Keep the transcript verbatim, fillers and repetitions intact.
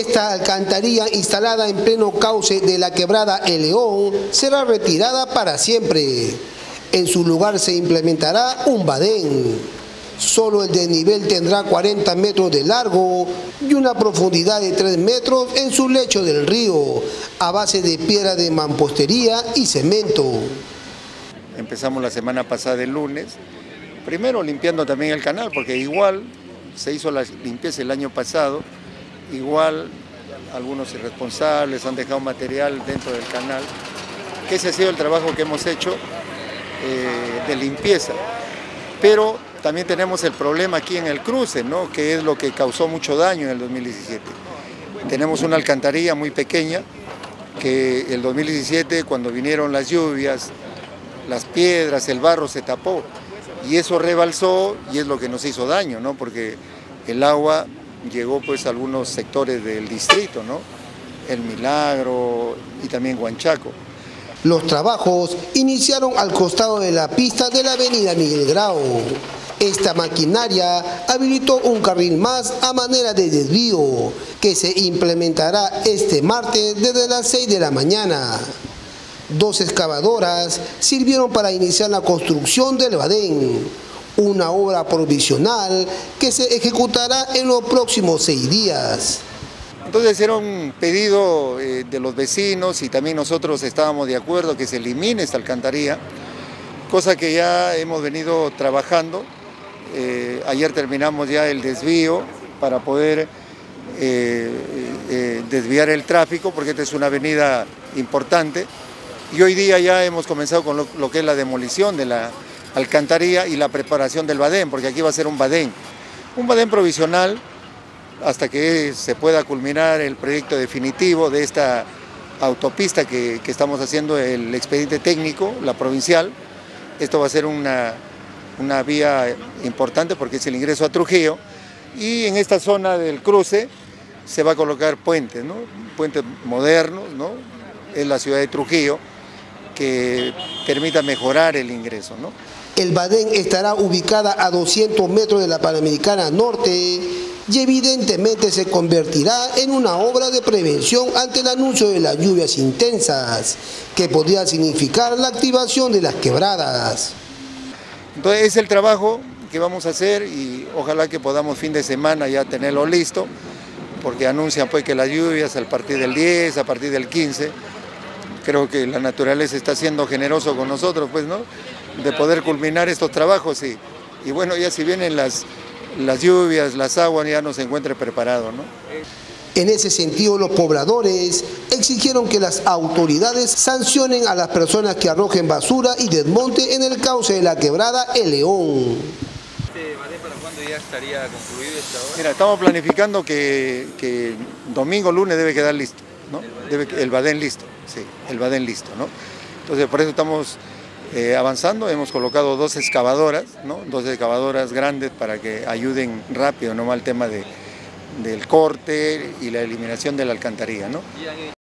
Esta alcantarilla instalada en pleno cauce de la quebrada El León será retirada para siempre. En su lugar se implementará un badén. Solo el desnivel tendrá cuarenta metros de largo y una profundidad de tres metros en su lecho del río, a base de piedra de mampostería y cemento. Empezamos la semana pasada el lunes, primero limpiando también el canal, porque igual se hizo la limpieza el año pasado, igual algunos irresponsables han dejado material dentro del canal, que ese ha sido el trabajo que hemos hecho eh, de limpieza. Pero también tenemos el problema aquí en el cruce, ¿no?, que es lo que causó mucho daño en el dos mil diecisiete. Tenemos una alcantarilla muy pequeña que el dos mil diecisiete, cuando vinieron las lluvias, las piedras, el barro se tapó y eso rebalsó y es lo que nos hizo daño, ¿no?, porque el agua llegó pues a algunos sectores del distrito, ¿no?, El Milagro y también Huanchaco. Los trabajos iniciaron al costado de la pista de la avenida Miguel Grau. Esta maquinaria habilitó un carril más a manera de desvío, que se implementará este martes desde las seis de la mañana. Dos excavadoras sirvieron para iniciar la construcción del badén, una obra provisional que se ejecutará en los próximos seis días. Entonces era un pedido eh, de los vecinos y también nosotros estábamos de acuerdo que se elimine esta alcantarilla, cosa que ya hemos venido trabajando. Eh, ayer terminamos ya el desvío para poder eh, eh, desviar el tráfico, porque esta es una avenida importante, y hoy día ya hemos comenzado con lo, lo que es la demolición de la alcantarilla y la preparación del badén, porque aquí va a ser un badén, un badén provisional, hasta que se pueda culminar el proyecto definitivo de esta autopista que, que estamos haciendo, el expediente técnico, la provincial. Esto va a ser una, una vía importante porque es el ingreso a Trujillo, y en esta zona del cruce se va a colocar puentes, ¿no?, puentes modernos, ¿no?, en la ciudad de Trujillo, que permita mejorar el ingreso, ¿no? El badén estará ubicada a doscientos metros de la Panamericana Norte y evidentemente se convertirá en una obra de prevención ante el anuncio de las lluvias intensas, que podría significar la activación de las quebradas. Entonces es el trabajo que vamos a hacer y ojalá que podamos fin de semana ya tenerlo listo, porque anuncian pues que las lluvias a partir del diez, a partir del quince, creo que la naturaleza está siendo generoso con nosotros, pues, ¿no?, de poder culminar estos trabajos y, y bueno, ya si vienen las las lluvias, las aguas, ya nos encuentre preparado, ¿no? En ese sentido, los pobladores exigieron que las autoridades sancionen a las personas que arrojen basura y desmonte en el cauce de la quebrada El León. ¿Este badén para cuándo ya estaría concluido esta obra? Mira, estamos planificando que, que domingo, lunes debe quedar listo, ¿no? Debe, el badén listo, sí, el badén listo, ¿no? Entonces, por eso estamos Eh, avanzando. Hemos colocado dos excavadoras, ¿no?, dos excavadoras grandes para que ayuden rápido, ¿no?, al tema de, del corte y la eliminación de la alcantarilla, ¿no?